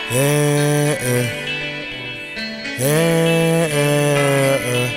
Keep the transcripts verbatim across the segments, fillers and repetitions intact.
Eh, eh. Eh, eh, eh.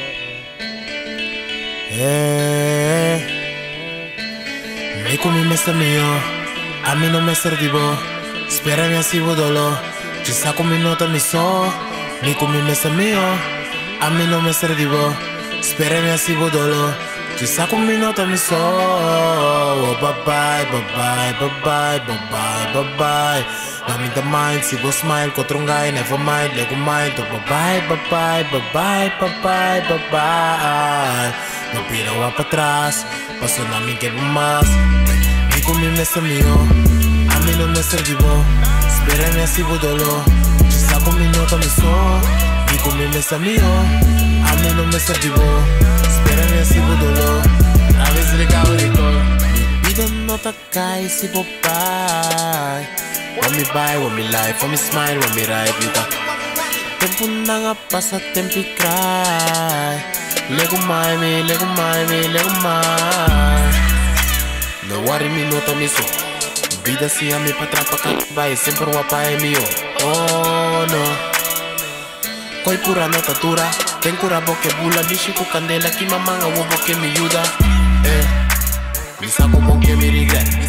Eh. Mi come me sta mio, a me non mi servivo. Spera mi asivudolo, ci sa come nota mi so. Mi come me sta mio, a me non mi servivo. Spera mi asivudolo, ci sa come nota mi so. Oh, bye bye, bye bye, bye bye, bye bye, bye bye. Mami the mind, si vou smile, contra um guy, never mind, nego mind. Oh, bye bye, bye bye, bye bye, bye bye, bye bye. Não pira lá pra trás, passou na minha que mais. Mi com me sta mio, a mim não me servivo. Spera mi asivudolo, ci sa come nota mi so. Mi com me sta mio, a mim não me servivo. Spera mi asivudolo, a vez legal rico. Vida nota cai se bobai. Want me buy, want me life, want me smile, want me ride vida. Tempo na nga passa, tempo e cry. Lego mai me, lego mai me, lego mai. No worry me, nota me so. Vida si a me pa trapa ka vai, sempre o pai mio. Oh no. Koi pura nota dura, tem cura boque bula, bicho com candela, que mamanga o boque me ajuda. Eh, me saco bom que me regret.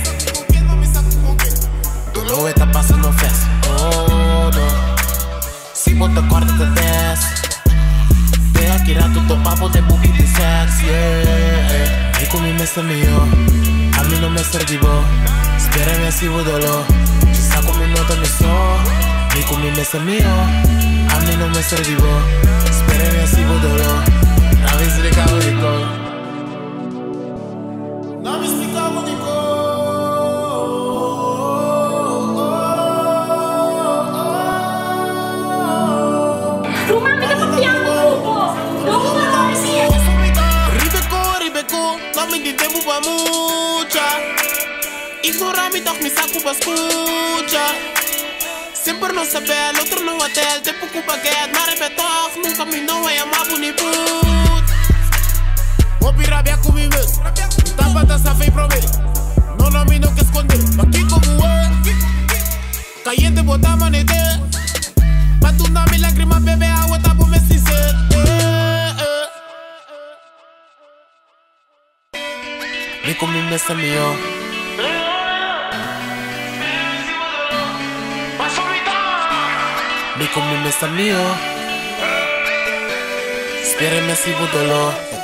Dolor é tá passando festa. Oh no. Se bota corda da desce. Te akira tutto papo de buchi di sex. Yeah. E come me sta mio, a me non me servivo. Spera mi asivudolo, ci sa come nota mi so. E come me sta mio, a me non me servivo. Spera mi asivudolo, a vez de caurico. Non mi spiegavo di me di tempo pa mucha. Ignorar-me, doch me saco pa escucha. Sempre não saber, outro no hotel. Tempo com baguete, mas repetoch. Nunca me não é amar bonito. Vou pirar bem com mim mesmo. Tapa da safe pra mim. Não não me não quer esconder. Aqui como é. Caiente botar manete. Pra tu não me lágrima, beber água, tá por me sincero. Mi con mi messa mio. Mi con mi messa mio. Spera mi asivudolo.